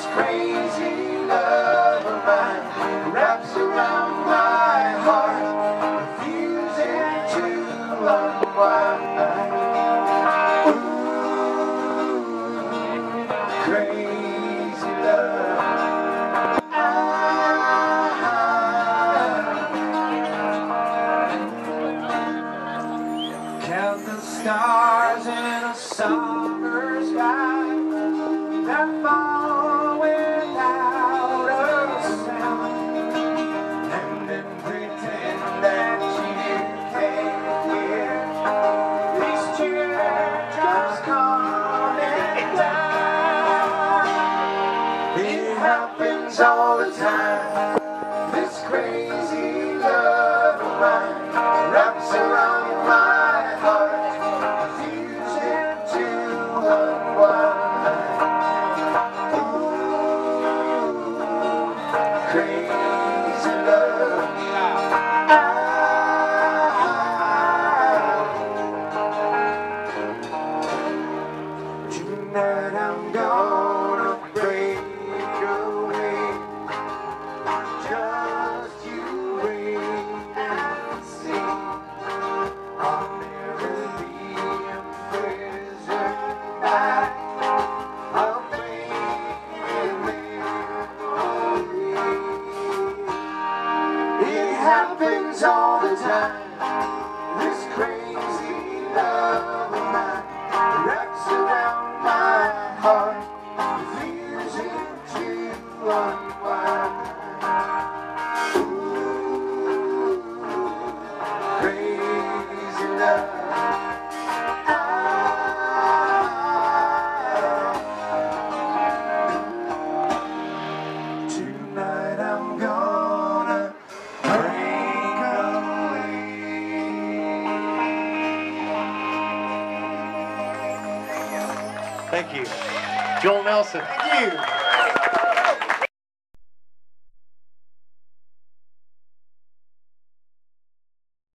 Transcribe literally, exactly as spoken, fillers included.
crazy love of mine wraps around my heart, refusing to unwind. Ooh, crazy love. Count the stars in a summer sky that fall without a sound, and then pretend that you can't hear these teardrops coming down. It happens all the time. This crazy love of mine wraps around my heart, refusing to unwind. Ooh, crazy love. Ah, tonight I'm gonna break away. Just you wait and see. I'll never be a prisoner back. I'll fade in memory. It happens all the time. This crazy love of mine wraps around my heart, refusing to unwind. Crazy love. Ah, tonight I'm gonna break away. Thank you. Joel Nelson. Thank you.